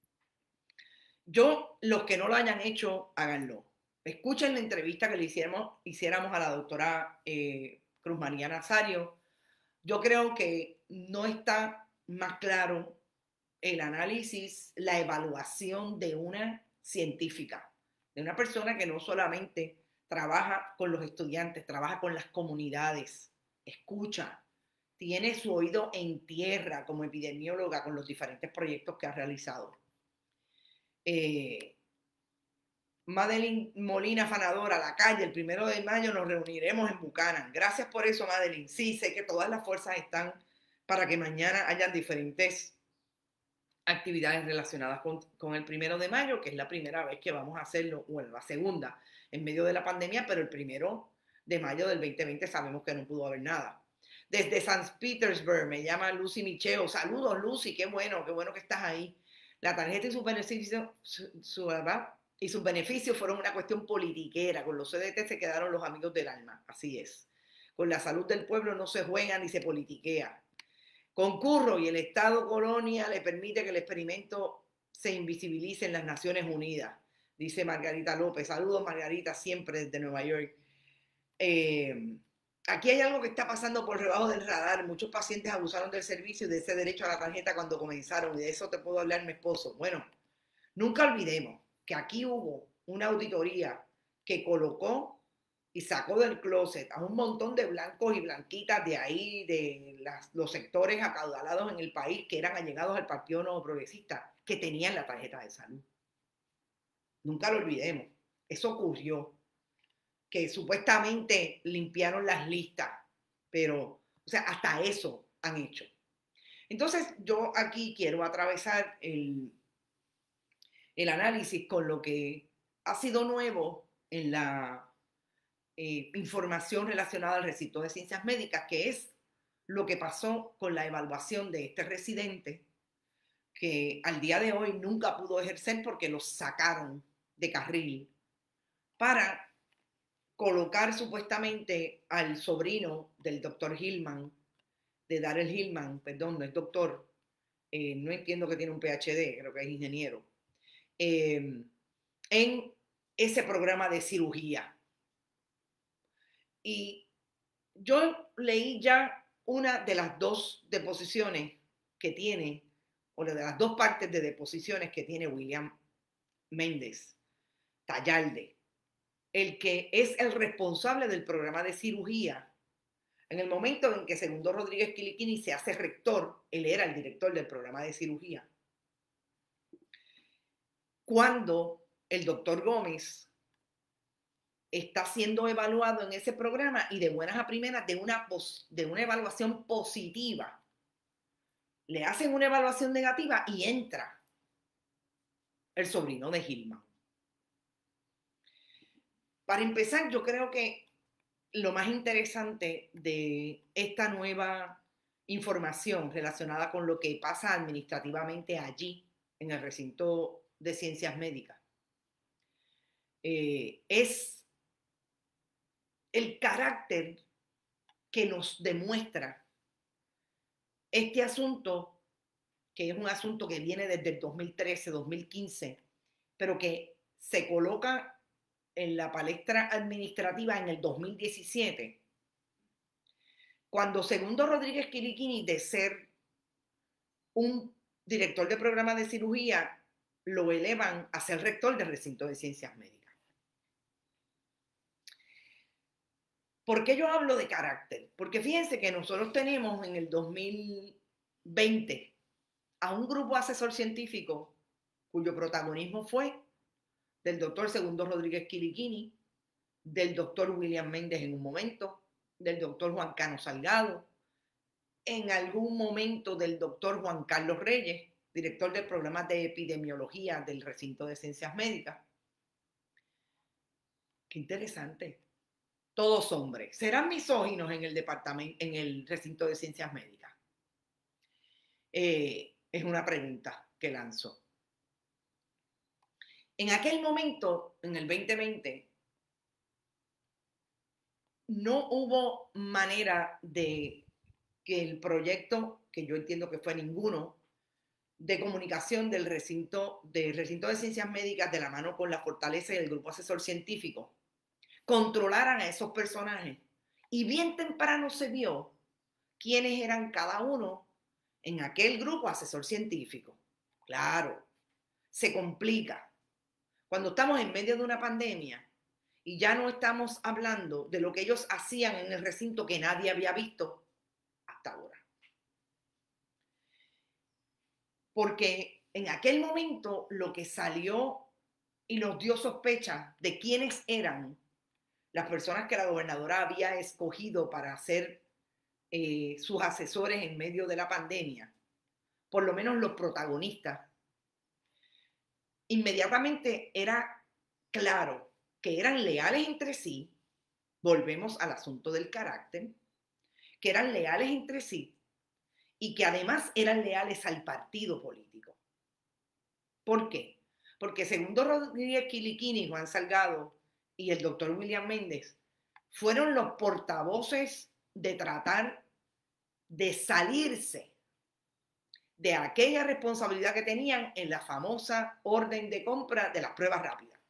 Yo, los que no lo hayan hecho, háganlo. Escuchen la entrevista que le hiciéramos, hiciéramos a la doctora eh, Cruz María Nazario. Yo creo que no está más claro el análisis, la evaluación de una científica, de una persona que no solamente trabaja con los estudiantes, trabaja con las comunidades, escucha, tiene su oído en tierra como epidemióloga con los diferentes proyectos que ha realizado. Eh, Madeline Molina Fanadora, la calle, el primero de mayo nos reuniremos en Buchanan. Gracias por eso, Madeline. Sí, sé que todas las fuerzas están para que mañana hayan diferentes actividades relacionadas con, con el primero de mayo, que es la primera vez que vamos a hacerlo, bueno, la segunda en medio de la pandemia, pero el primero de mayo del veinte veinte sabemos que no pudo haber nada. Desde San Petersburg me llama Lucy Micheo. Saludos, Lucy, qué bueno, qué bueno que estás ahí. La tarjeta y sus beneficios, su, su, ¿verdad? Y sus beneficios fueron una cuestión politiquera. Con los C D T se quedaron los amigos del alma, así es. Con la salud del pueblo no se juega ni se politiquea. Concurro y el Estado colonia le permite que el experimento se invisibilice en las Naciones Unidas, dice Margarita López. Saludos, Margarita, siempre desde Nueva York. Eh, aquí hay algo que está pasando por debajo del radar. Muchos pacientes abusaron del servicio y de ese derecho a la tarjeta cuando comenzaron, y de eso te puedo hablar mi esposo. Bueno, nunca olvidemos que aquí hubo una auditoría que colocó y sacó del closet a un montón de blancos y blanquitas de ahí, de las, los sectores acaudalados en el país que eran allegados al Partido Nuevo Progresista, que tenían la tarjeta de salud. Nunca lo olvidemos. Eso ocurrió. Que supuestamente limpiaron las listas, pero, o sea, hasta eso han hecho. Entonces, yo aquí quiero atravesar el, el análisis con lo que ha sido nuevo en la Eh, información relacionada al recinto de ciencias médicas, que es lo que pasó con la evaluación de este residente, que al día de hoy nunca pudo ejercer porque lo sacaron de carril para colocar supuestamente al sobrino del doctor Hillman, de Darrell Hillman, perdón, no es doctor, eh, no entiendo que tiene un P H D, creo que es ingeniero, eh, en ese programa de cirugía. Y yo leí ya una de las dos deposiciones que tiene, o de las dos partes de deposiciones que tiene William Méndez Tallalde, el que es el responsable del programa de cirugía. En el momento en que Segundo Rodríguez Quiliquini se hace rector, él era el director del programa de cirugía. Cuando el doctor Gómez está siendo evaluado en ese programa y de buenas a primeras de una, de una evaluación positiva, le hacen una evaluación negativa y entra el sobrino de Hillman. Para empezar, yo creo que lo más interesante de esta nueva información relacionada con lo que pasa administrativamente allí, en el recinto de ciencias médicas, eh, es el carácter que nos demuestra este asunto, que es un asunto que viene desde el dos mil trece, dos mil quince, pero que se coloca en la palestra administrativa en el dos mil diecisiete, cuando Segundo Rodríguez Quiliquini, de ser un director de programa de cirugía, lo elevan a ser rector del recinto de ciencias médicas. ¿Por qué yo hablo de carácter? Porque fíjense que nosotros tenemos en el dos mil veinte a un grupo asesor científico cuyo protagonismo fue del doctor Segundo Rodríguez Quiliquini, del doctor William Méndez en un momento, del doctor Juan Cano Salgado, en algún momento del doctor Juan Carlos Reyes, director del programa de epidemiología del recinto de ciencias médicas. Qué interesante. Todos hombres. ¿Serán misóginos en el departamento, en el recinto de ciencias médicas? Eh, es una pregunta que lanzo. En aquel momento, en el veinte veinte, no hubo manera de que el proyecto, que yo entiendo que fue ninguno, de comunicación del recinto, del recinto de ciencias médicas de la mano con la Fortaleza y el grupo asesor científico, controlaran a esos personajes. Y bien temprano se vio quiénes eran cada uno en aquel grupo asesor científico. Claro, se complica. Cuando estamos en medio de una pandemia y ya no estamos hablando de lo que ellos hacían en el recinto que nadie había visto hasta ahora. Porque en aquel momento lo que salió y nos dio sospecha de quiénes eran las personas que la gobernadora había escogido para ser eh, sus asesores en medio de la pandemia, por lo menos los protagonistas, inmediatamente era claro que eran leales entre sí, volvemos al asunto del carácter, que eran leales entre sí y que además eran leales al partido político. ¿Por qué? Porque Segundo Rodríguez Quiliquini, Juan Salgado y el doctor William Méndez fueron los portavoces de tratar de salirse de aquella responsabilidad que tenían en la famosa orden de compra de las pruebas rápidas.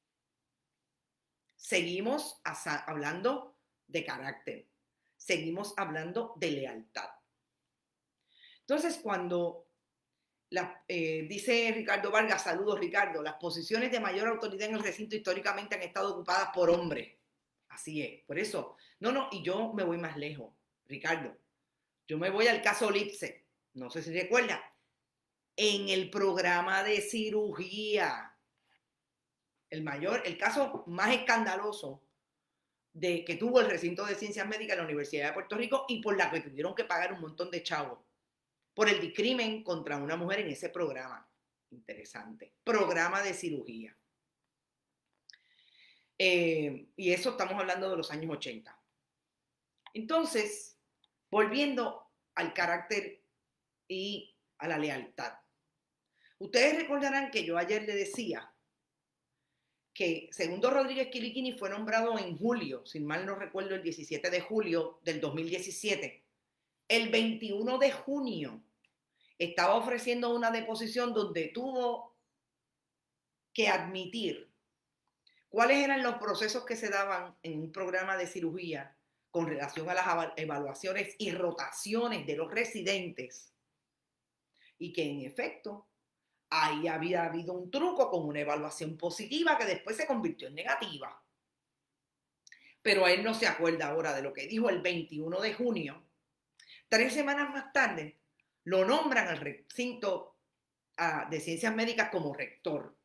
Seguimos hablando de carácter, seguimos hablando de lealtad. Entonces, cuando la, eh, dice Ricardo Vargas, saludos Ricardo, las posiciones de mayor autoridad en el recinto históricamente han estado ocupadas por hombres. Así es, por eso, no, no, y yo me voy más lejos, Ricardo. Yo me voy al caso Lipset, no sé si recuerda, en el programa de cirugía, el mayor, el caso más escandaloso de que tuvo el recinto de ciencias médicas de la Universidad de Puerto Rico y por la que tuvieron que pagar un montón de chavos por el discrimen contra una mujer en ese programa. Interesante. Programa de cirugía. Eh, y eso estamos hablando de los años ochenta. Entonces, volviendo al carácter y a la lealtad. Ustedes recordarán que yo ayer le decía que Segundo Rodríguez Quiliquini fue nombrado en julio, si mal no recuerdo, el diecisiete de julio del dos mil diecisiete. El veintiuno de junio estaba ofreciendo una deposición donde tuvo que admitir cuáles eran los procesos que se daban en un programa de cirugía con relación a las evaluaciones y rotaciones de los residentes y que en efecto ahí había habido un truco con una evaluación positiva que después se convirtió en negativa. Pero él no se acuerda ahora de lo que dijo el veintiuno de junio. Tres semanas más tarde lo nombran al recinto uh, de ciencias médicas como rector.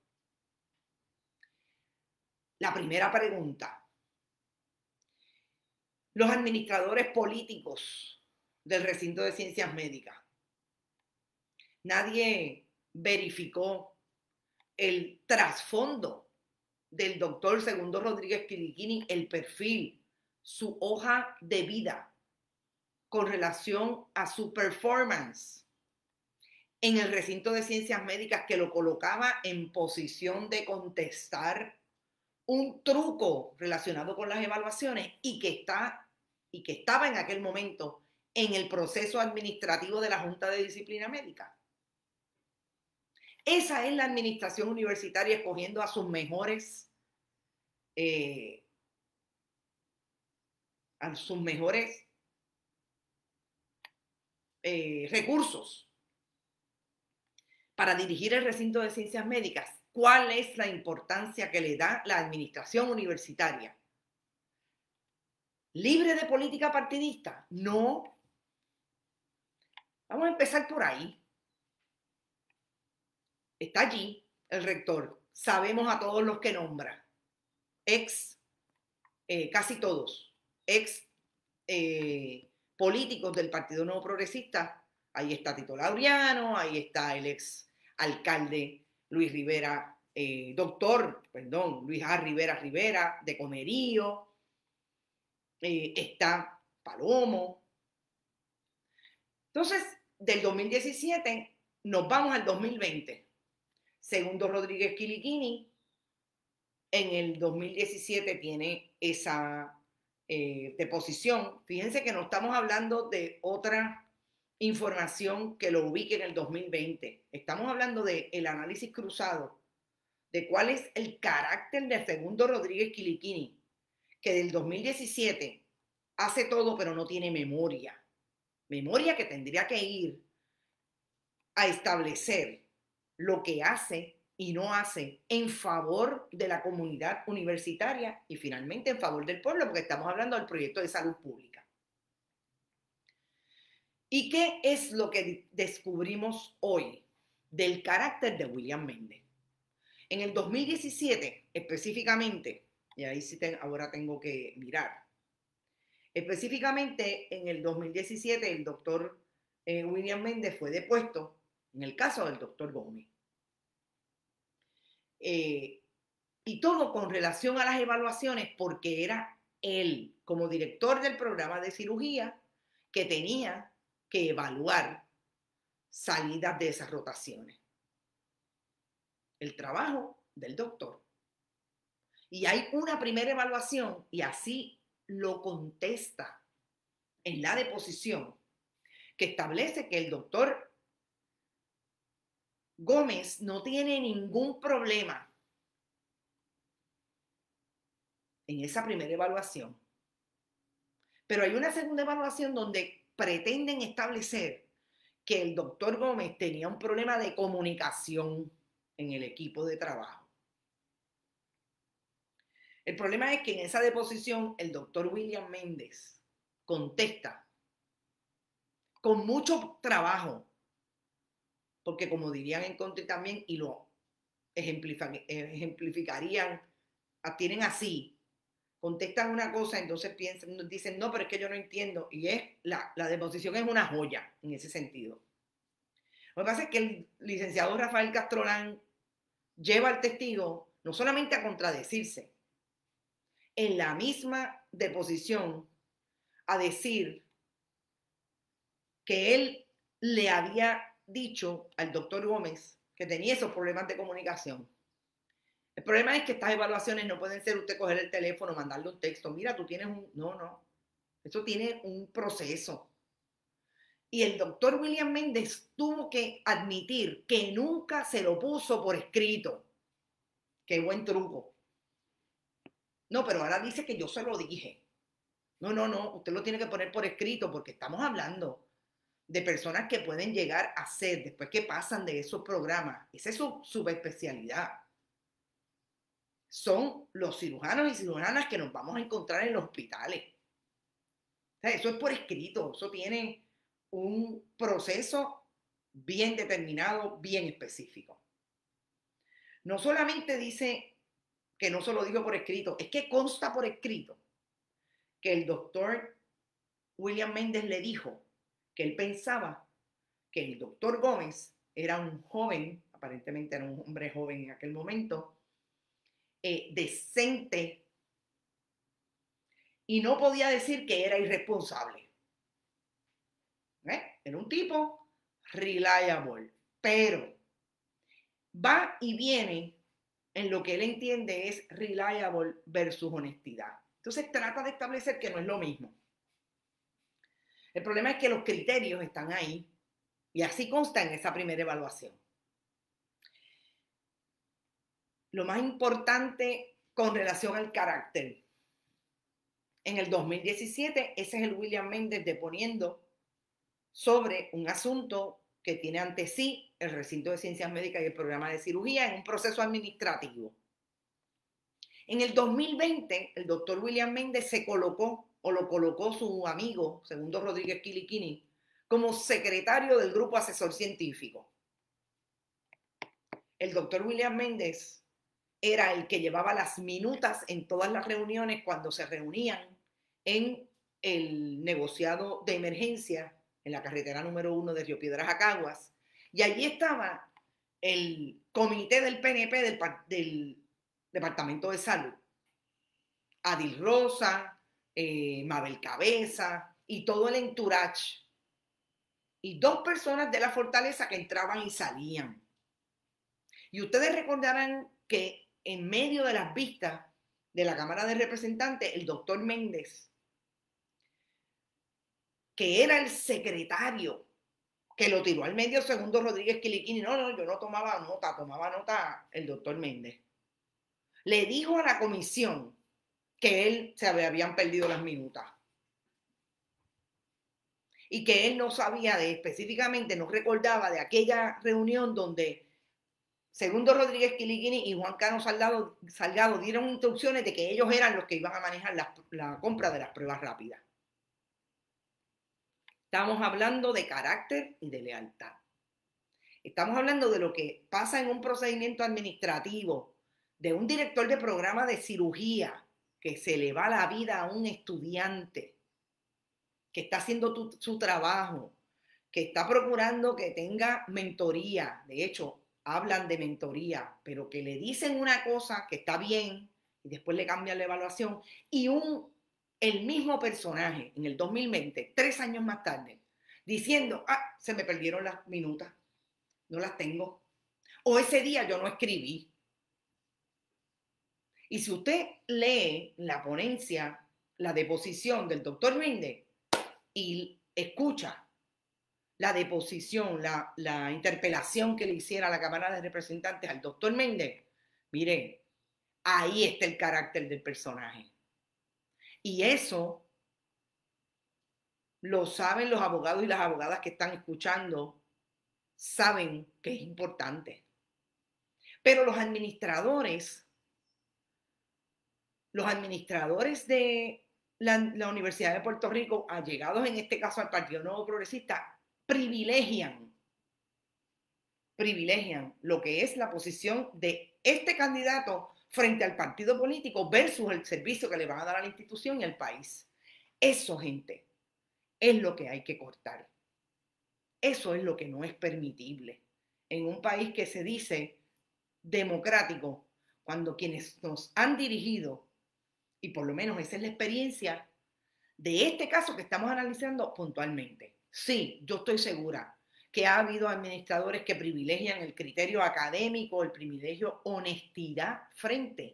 La primera pregunta. Los administradores políticos del recinto de ciencias médicas. Nadie verificó el trasfondo del doctor Segundo Rodríguez Quiliquini, el perfil, su hoja de vida con relación a su performance en el recinto de ciencias médicas que lo colocaba en posición de contestar un truco relacionado con las evaluaciones y que, está, y que estaba en aquel momento en el proceso administrativo de la Junta de Disciplina Médica. Esa es la administración universitaria escogiendo a sus mejores, eh, a sus mejores eh, recursos para dirigir el recinto de ciencias médicas. ¿Cuál es la importancia que le da la administración universitaria? ¿Libre de política partidista? No. Vamos a empezar por ahí. Está allí el rector. Sabemos a todos los que nombra. Ex, eh, casi todos, ex eh, políticos del Partido Nuevo Progresista. Ahí está Tito Laureano, ahí está el ex alcalde Luis Rivera, eh, doctor, perdón, Luis A. Rivera Rivera, de Comerío. Eh, está Palomo. Entonces, del dos mil diecisiete nos vamos al dos mil veinte. Segundo Rodríguez Quiliquini, en el dos mil diecisiete tiene esa eh, deposición. Fíjense que no estamos hablando de otra información que lo ubique en el dos mil veinte. Estamos hablando del análisis cruzado de cuál es el carácter de Segundo Rodríguez Quiliquini, que del dos mil diecisiete hace todo pero no tiene memoria. Memoria que tendría que ir a establecer lo que hace y no hace en favor de la comunidad universitaria y finalmente en favor del pueblo, porque estamos hablando del proyecto de salud pública. ¿Y qué es lo que descubrimos hoy del carácter de William Méndez? En el dos mil diecisiete, específicamente, y ahí sí te, ahora tengo que mirar, específicamente en el dos mil diecisiete el doctor eh, William Méndez fue depuesto en el caso del doctor Gómez. Eh, y todo con relación a las evaluaciones, porque era él, como director del programa de cirugía, que tenía que evaluar salidas de esas rotaciones. El trabajo del doctor. Y hay una primera evaluación, y así lo contesta en la deposición, que establece que el doctor Gómez no tiene ningún problema en esa primera evaluación. Pero hay una segunda evaluación donde pretenden establecer que el doctor Gómez tenía un problema de comunicación en el equipo de trabajo. El problema es que en esa deposición el doctor William Méndez contesta con mucho trabajo, porque como dirían en Country también, y lo ejemplificarían, tienen así, contestan una cosa, entonces piensan, dicen, no, pero es que yo no entiendo, y es, la, la deposición es una joya en ese sentido. Lo que pasa es que el licenciado Rafael Castrolán lleva al testigo no solamente a contradecirse, en la misma deposición a decir que él le había dicho al doctor Gómez que tenía esos problemas de comunicación. El problema es que estas evaluaciones no pueden ser usted coger el teléfono, mandarle un texto, mira, tú tienes un... No, no. Eso tiene un proceso. Y el doctor William Méndez tuvo que admitir que nunca se lo puso por escrito. Qué buen truco. No, pero ahora dice que yo se lo dije. No, no, no, usted lo tiene que poner por escrito porque estamos hablando de personas que pueden llegar a ser, después que pasan de esos programas, esa es su subespecialidad. Son los cirujanos y cirujanas que nos vamos a encontrar en los hospitales. O sea, eso es por escrito, eso tiene un proceso bien determinado, bien específico. No solamente dice que no se lo dijo por escrito, es que consta por escrito que el doctor William Méndez le dijo que él pensaba que el doctor Gómez era un joven, aparentemente era un hombre joven en aquel momento, eh, decente, y no podía decir que era irresponsable. ¿Eh? Era un tipo reliable, pero va y viene en lo que él entiende es reliable versus honestidad. Entonces trata de establecer que no es lo mismo. El problema es que los criterios están ahí y así consta en esa primera evaluación. Lo más importante con relación al carácter. En el dos mil diecisiete, ese es el William Méndez deponiendo sobre un asunto que tiene ante sí el recinto de ciencias médicas y el programa de cirugía en un proceso administrativo. En el dos mil veinte, el doctor William Méndez se colocó, o lo colocó su amigo, Segundo Rodríguez Quiliquini, como secretario del grupo asesor científico. El doctor William Méndez era el que llevaba las minutas en todas las reuniones cuando se reunían en el negociado de emergencia en la carretera número uno de Río Piedras a Caguas. Y allí estaba el comité del P N P del, del Departamento de Salud. Adil Rosa, eh, Mabel Cabeza y todo el entourage. Y dos personas de la fortaleza que entraban y salían. Y ustedes recordarán que en medio de las vistas de la Cámara de Representantes, el doctor Méndez, que era el secretario, que lo tiró al medio Segundo Rodríguez Quiliquini, no, no, yo no tomaba nota, tomaba nota el doctor Méndez, le dijo a la comisión que él se habían perdido las minutas y que él no sabía de específicamente, no recordaba de aquella reunión donde Segundo Rodríguez Quiliquini y Juan Cano Salgado, Salgado dieron instrucciones de que ellos eran los que iban a manejar la, la compra de las pruebas rápidas. Estamos hablando de carácter y de lealtad. Estamos hablando de lo que pasa en un procedimiento administrativo, de un director de programa de cirugía que se le va la vida a un estudiante que está haciendo tu, su trabajo, que está procurando que tenga mentoría. De hecho, hablan de mentoría, pero que le dicen una cosa que está bien y después le cambian la evaluación. Y un, el mismo personaje en el dos mil veinte, tres años más tarde, diciendo, ah, se me perdieron las minutas, no las tengo. O ese día yo no escribí. Y si usted lee la ponencia, la deposición del doctor Méndez y escucha la deposición, la, la interpelación que le hiciera a la Cámara de Representantes al doctor Méndez, mire, ahí está el carácter del personaje. Y eso lo saben los abogados y las abogadas que están escuchando, saben que es importante. Pero los administradores, los administradores de la, la Universidad de Puerto Rico, allegados en este caso al Partido Nuevo Progresista, privilegian, privilegian lo que es la posición de este candidato frente al partido político versus el servicio que le van a dar a la institución y al país. Eso, gente, es lo que hay que cortar. Eso es lo que no es permitible en un país que se dice democrático, cuando quienes nos han dirigido, y por lo menos esa es la experiencia de este caso que estamos analizando puntualmente. Sí, yo estoy segura que ha habido administradores que privilegian el criterio académico, el privilegio honestidad frente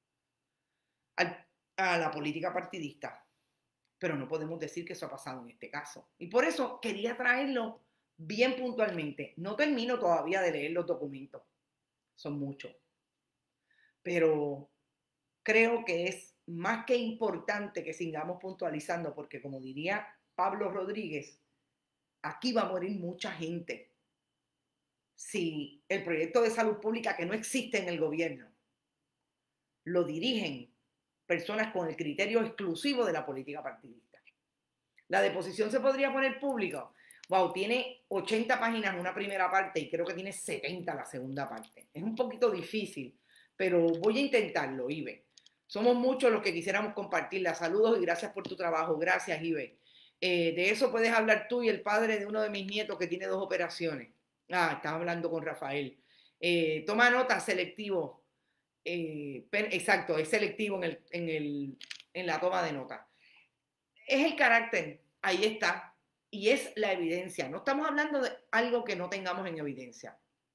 al, a la política partidista. Pero no podemos decir que eso ha pasado en este caso. Y por eso quería traerlo bien puntualmente. No termino todavía de leer los documentos. Son muchos. Pero creo que es más que importante que sigamos puntualizando, porque como diría Pablo Rodríguez, aquí va a morir mucha gente si el proyecto de salud pública que no existe en el gobierno lo dirigen personas con el criterio exclusivo de la política partidista. La deposición se podría poner pública. Wow, tiene ochenta páginas una primera parte y creo que tiene setenta la segunda parte. Es un poquito difícil, pero voy a intentarlo, Ibe. Somos muchos los que quisiéramos compartirla. Saludos y gracias por tu trabajo. Gracias, Ibe. Eh, de eso puedes hablar tú y el padre de uno de mis nietos que tiene dos operaciones. Ah, estaba hablando con Rafael. Eh, toma nota, selectivo. Eh, exacto, es selectivo en, el, en, el, en la toma de nota. Es el carácter, ahí está, y es la evidencia. No estamos hablando de algo que no tengamos en evidencia.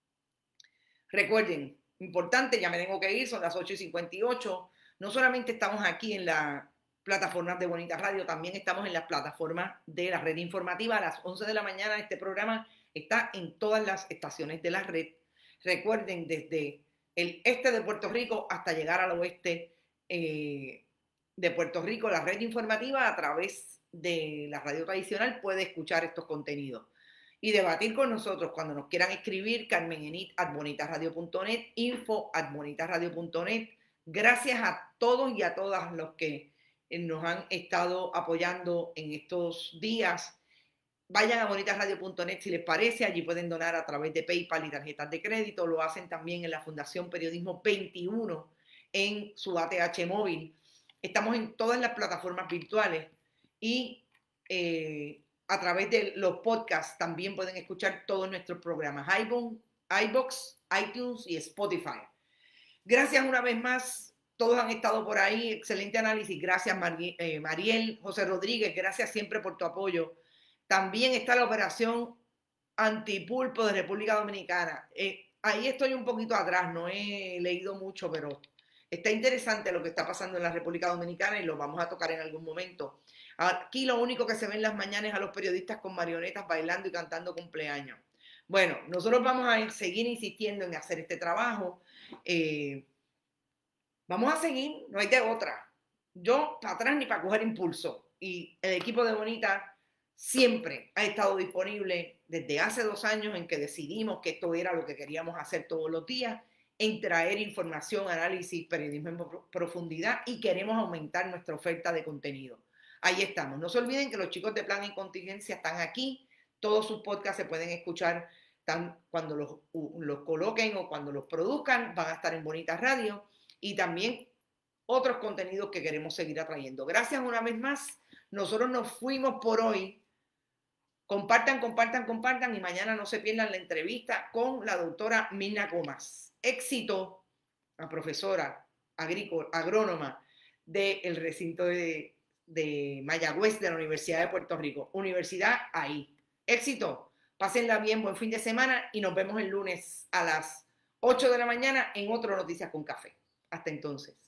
Recuerden, importante, ya me tengo que ir, son las ocho y cincuenta y ocho. No solamente estamos aquí en la plataformas de Bonita Radio, también estamos en las plataformas de la red informativa. A las once de la mañana este programa está en todas las estaciones de la red. Recuerden, desde el este de Puerto Rico hasta llegar al oeste eh, de Puerto Rico, la red informativa a través de la radio tradicional puede escuchar estos contenidos. y debatir con nosotros. Cuando nos quieran escribir, carmenenit at bonitasradio punto net, info at bonitasradio punto net. Gracias a todos y a todas los que nos han estado apoyando en estos días. Vayan a bonitasradio punto net si les parece, allí pueden donar a través de PayPal y tarjetas de crédito, lo hacen también en la Fundación Periodismo veintiuno en su A T H móvil. Estamos en todas las plataformas virtuales y eh, a través de los podcasts también pueden escuchar todos nuestros programas, iVoox, iTunes y Spotify. Gracias una vez más, todos han estado por ahí, excelente análisis, gracias Mariel, eh, Mariel, José Rodríguez, gracias siempre por tu apoyo. También está la operación antipulpo de República Dominicana. Eh, ahí estoy un poquito atrás, no he leído mucho, pero está interesante lo que está pasando en la República Dominicana y lo vamos a tocar en algún momento. Aquí lo único que se ve en las mañanas es a los periodistas con marionetas bailando y cantando cumpleaños. Bueno, nosotros vamos a seguir insistiendo en hacer este trabajo. Eh, vamos a seguir, no hay de otra. Yo para atrás ni para coger impulso. Y el equipo de Bonita siempre ha estado disponible desde hace dos años en que decidimos que esto era lo que queríamos hacer todos los días, en traer información, análisis, periodismo en profundidad y queremos aumentar nuestra oferta de contenido. Ahí estamos. No se olviden que los chicos de Plan y Contingencia están aquí. Todos sus podcasts se pueden escuchar tan, cuando los, los coloquen o cuando los produzcan. Van a estar en Bonita Radio y también otros contenidos que queremos seguir atrayendo. Gracias una vez más. Nosotros nos fuimos por hoy. Compartan, compartan, compartan y mañana no se pierdan la entrevista con la doctora Mirna Comas. Éxito, la profesora agrícola, agrónoma del recinto de, de Mayagüez de la Universidad de Puerto Rico. Universidad ahí. Éxito, pásenla bien, buen fin de semana y nos vemos el lunes a las ocho de la mañana en otro Noticias con Café. Hasta entonces.